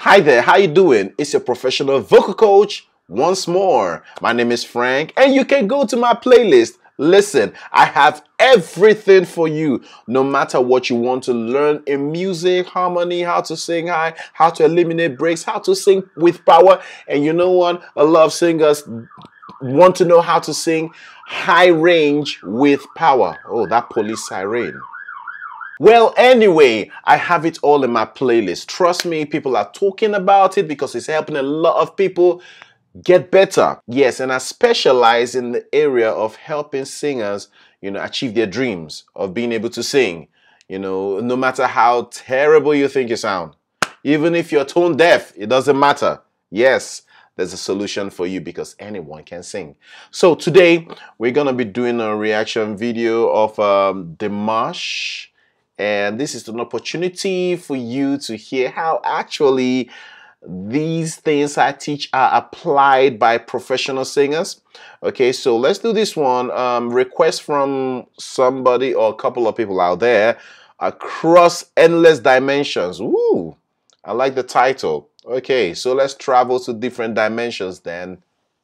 Hi there, how you doing? It's your professional vocal coach once more. My name is Frank and you can go to my playlist. Listen, I have everything for you. No matter what you want to learn in music, harmony, how to sing high, how to eliminate breaks, how to sing with power. And you know what? A lot of singers want to know how to sing high range with power. Oh, that police siren. Well, anyway, I have it all in my playlist. Trust me, people are talking about it because it's helping a lot of people get better. Yes, and I specialize in the area of helping singers, achieve their dreams of being able to sing. No matter how terrible you think you sound, even if you're tone deaf, it doesn't matter. Yes, there's a solution for you because anyone can sing. So today, we're going to be doing a reaction video of Dimash. And this is an opportunity for you to hear how actually these things I teach are applied by professional singers. Okay, so let's do this one. Request from somebody or a couple of people out there. Across Endless Dimensions. Ooh, I like the title. Okay, so let's travel to different dimensions then.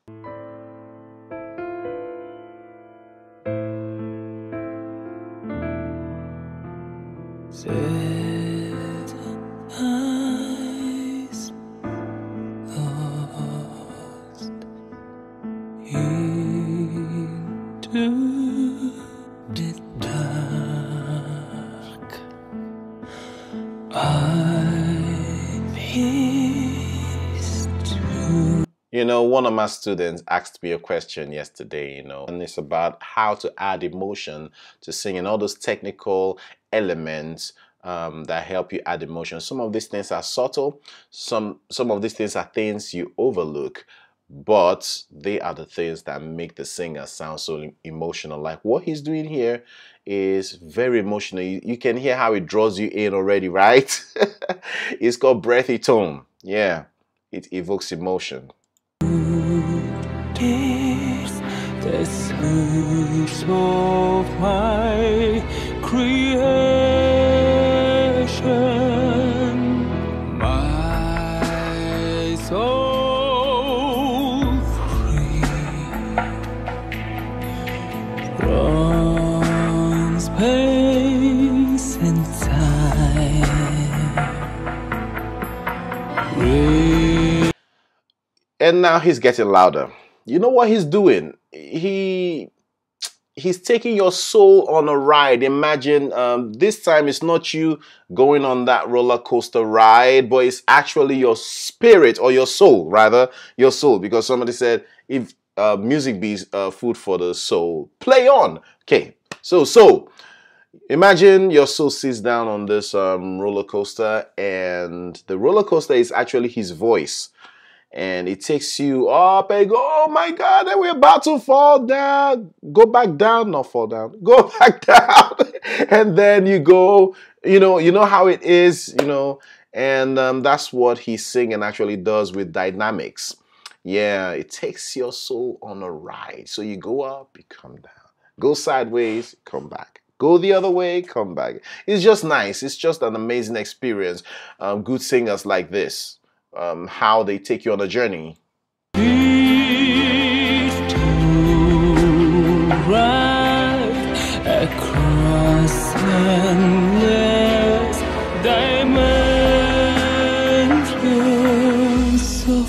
Set eyes lost into the dark. I peace to. One of my students asked me a question yesterday, and it's about how to add emotion to singing, all those technical elements that help you add emotion. Some of these things are subtle, some of these things are things you overlook, but they are the things that make the singer sound so emotional. Like what he's doing here is very emotional. You can hear how it draws you in already, right? It's called breathy tone. Yeah, it evokes emotion. The source of my creation, my soul free from space and time. And now he's getting louder. You know what he's doing? He's taking your soul on a ride. Imagine this time it's not you going on that roller coaster ride, but it's actually your spirit, or your soul, rather, your soul. Because somebody said, if music be food for the soul, play on. Okay, so imagine your soul sits down on this roller coaster, and the roller coaster is actually his voice. And it takes you up and go, oh my God, and we're about to fall down. Go back down, not fall down. Go back down. And then you go, you know how it is, and that's what he's singing actually does with dynamics. Yeah, it takes your soul on a ride. So you go up, you come down. Go sideways, come back. Go the other way, come back. It's just nice. It's just an amazing experience. Good singers like this. How they take you on a journey. Across endless dimensions, so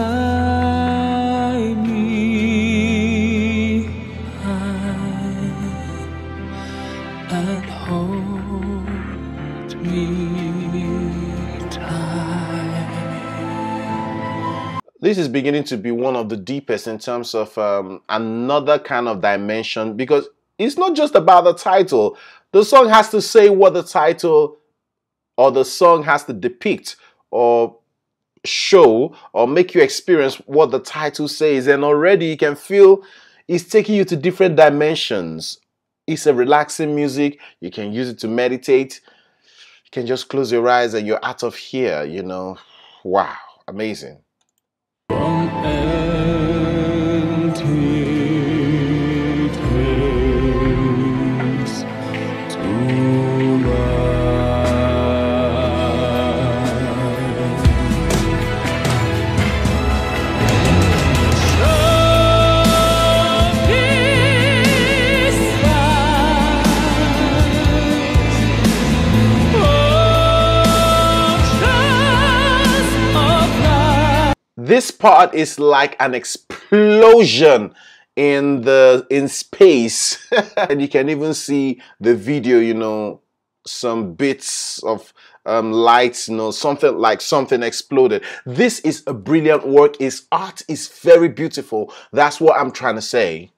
fly me high and hold me tight. This is beginning to be one of the deepest in terms of another kind of dimension, because it's not just about the title. The song has to say what the title or the song has to depict or show or make you experience what the title says. And already you can feel it's taking you to different dimensions. It's a relaxing music. You can use it to meditate. You can just close your eyes and you're out of here, Wow, amazing. From empty days to life. This part is like an explosion in space. And you can even see the video, you know, some bits of lights, you know, something like something exploded. This is a brilliant work. His art is very beautiful. That's what I'm trying to say.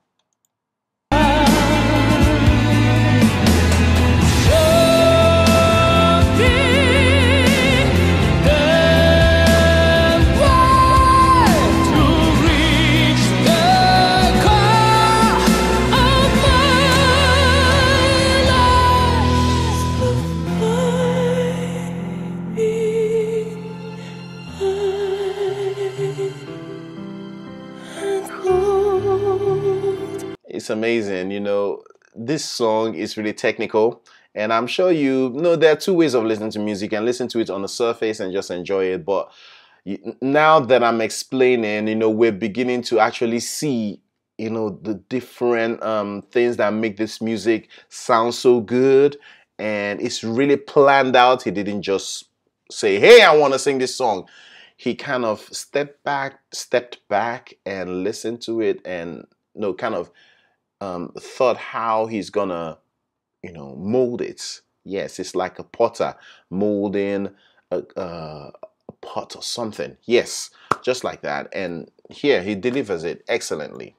It's amazing, you know. This song is really technical, and I'm sure you know there are two ways of listening to music, and listen to it on the surface and just enjoy it. But now that I'm explaining, you know, we're beginning to actually see, you know, the different things that make this music sound so good, and it's really planned out. He didn't just say, "Hey, I want to sing this song." He kind of stepped back and listened to it, and you know, kind of thought how he's gonna, you know, mold it. Yes, it's like a potter molding a pot or something. Yes, just like that. And here he delivers it excellently.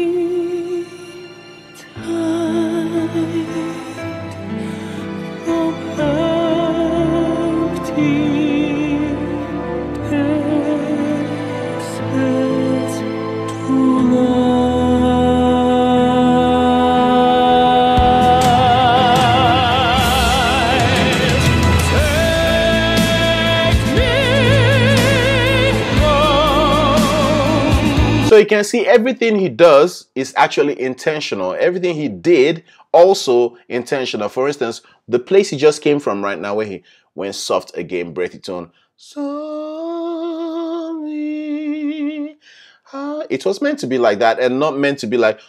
So you can see everything he does is actually intentional. Everything he did also intentional. For instance, the place he just came from right now, where he went soft again, breathy tone. Sorry. It was meant to be like that, and not meant to be like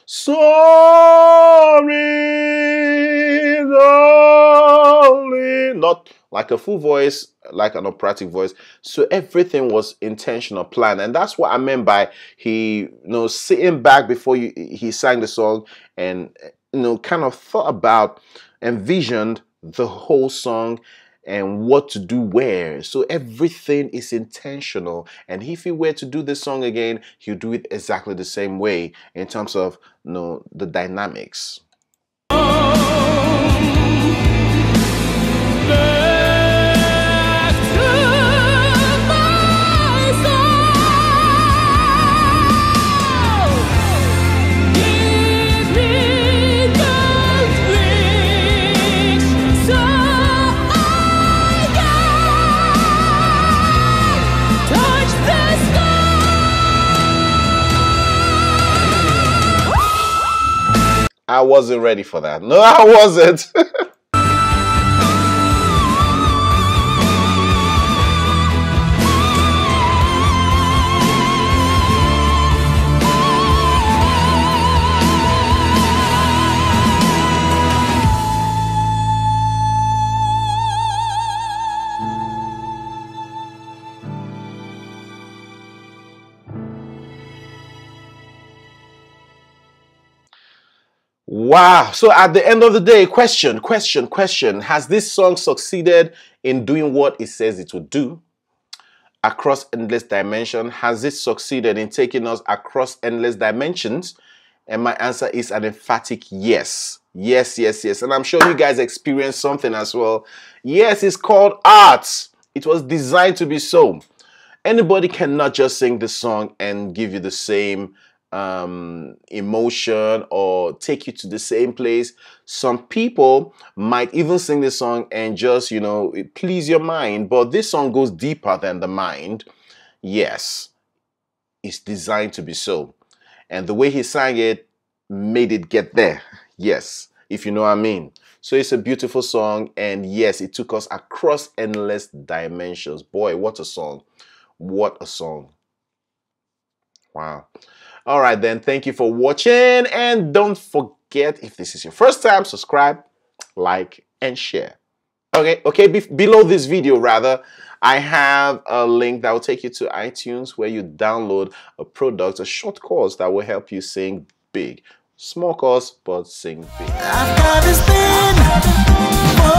sorry, darling. Not like a full voice, like an operatic voice. So everything was intentional, planned, and that's what I meant by he, you know, sitting back before he sang the song, and you know, kind of thought about, envisioned the whole song and what to do where. So everything is intentional, and if he were to do this song again, he'll do it exactly the same way in terms of, you know, the dynamics. I wasn't ready for that. No, I wasn't. Wow. So at the end of the day, question. Has this song succeeded in doing what it says it would do across endless dimension? Has it succeeded in taking us across endless dimensions? And my answer is an emphatic yes. Yes. And I'm sure you guys experienced something as well. Yes, it's called art. It was designed to be so. Anybody cannot just sing the song and give you the same emotion or take you to the same place. Some people might even sing this song and just, you know, please your mind, but this song goes deeper than the mind. Yes, it's designed to be so, and the way he sang it made it get there. Yes, if you know what I mean. So it's a beautiful song, and yes, it took us across endless dimensions. Boy, what a song. What a song. Wow. All right, then. Thank you for watching. And don't forget, if this is your first time, subscribe, like, and share. Okay, below this video, rather, I have a link that will take you to iTunes where you download a product, a short course that will help you sing big. Small course, but sing big. I've got this thing for